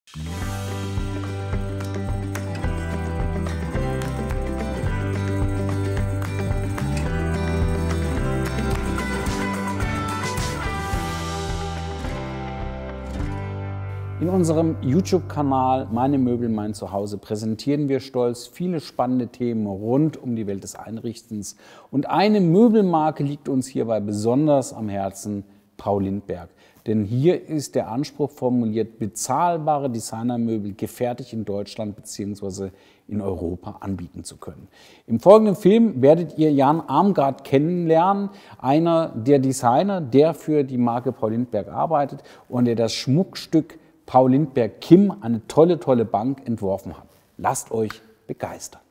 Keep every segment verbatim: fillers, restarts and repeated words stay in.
In unserem YouTube-Kanal Meine Möbel, mein Zuhause präsentieren wir stolz viele spannende Themen rund um die Welt des Einrichtens. Und eine Möbelmarke liegt uns hierbei besonders am Herzen: Paul Lindberg. Denn hier ist der Anspruch formuliert, bezahlbare Designermöbel gefertigt in Deutschland bzw. in Europa anbieten zu können. Im folgenden Film werdet ihr Jan Armgard kennenlernen, einer der Designer, der für die Marke Paul Lindberg arbeitet und der das Schmuckstück Paul Lindberg Kim, eine tolle, tolle Bank, entworfen hat. Lasst euch begeistern.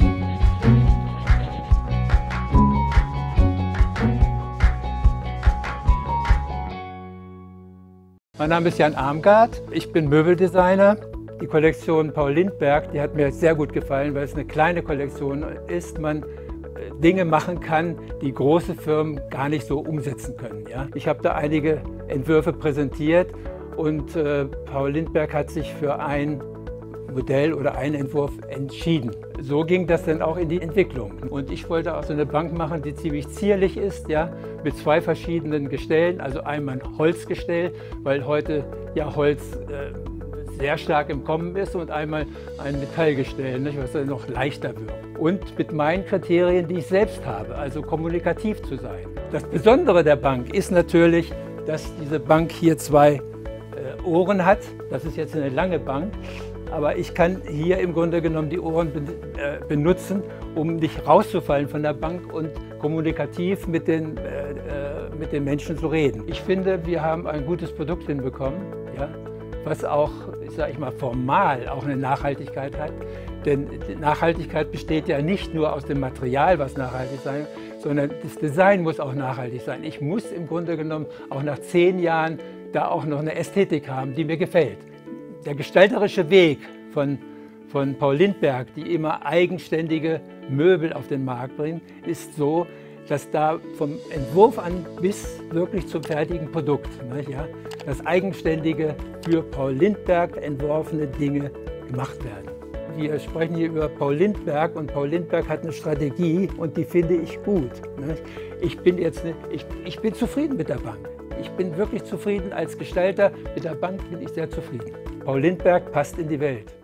Mein Name ist Jan Armgard, ich bin Möbeldesigner. Die Kollektion Paul Lindberg, die hat mir sehr gut gefallen, weil es eine kleine Kollektion ist. Man Dinge machen kann, die große Firmen gar nicht so umsetzen können. Ja? Ich habe da einige Entwürfe präsentiert. Und äh, Paul Lindberg hat sich für ein Modell oder einen Entwurf entschieden. So ging das dann auch in die Entwicklung. Und ich wollte auch so eine Bank machen, die ziemlich zierlich ist, ja, mit zwei verschiedenen Gestellen. Also einmal ein Holzgestell, weil heute ja Holz äh, sehr stark im Kommen ist, und einmal ein Metallgestell, nicht, was dann noch leichter wird. Und mit meinen Kriterien, die ich selbst habe, also kommunikativ zu sein. Das Besondere der Bank ist natürlich, dass diese Bank hier zwei Ohren hat. Das ist jetzt eine lange Bank, aber ich kann hier im Grunde genommen die Ohren benutzen, um nicht rauszufallen von der Bank und kommunikativ mit den, äh, mit den Menschen zu reden. Ich finde, wir haben ein gutes Produkt hinbekommen, ja, was auch, sage ich mal, formal auch eine Nachhaltigkeit hat. Denn die Nachhaltigkeit besteht ja nicht nur aus dem Material, was nachhaltig sein muss, sondern das Design muss auch nachhaltig sein. Ich muss im Grunde genommen auch nach zehn Jahren da auch noch eine Ästhetik haben, die mir gefällt. Der gestalterische Weg von, von Paul Lindberg, die immer eigenständige Möbel auf den Markt bringen, ist so, dass da vom Entwurf an bis wirklich zum fertigen Produkt, ne, ja, das eigenständige, für Paul Lindberg entworfene Dinge gemacht werden. Wir sprechen hier über Paul Lindberg, und Paul Lindberg hat eine Strategie, und die finde ich gut. Ne. Ich bin jetzt ne, ich, ich bin zufrieden mit der Bank. Ich bin wirklich zufrieden als Gestalter. Mit der Bank bin ich sehr zufrieden. Paul Lindberg passt in die Welt.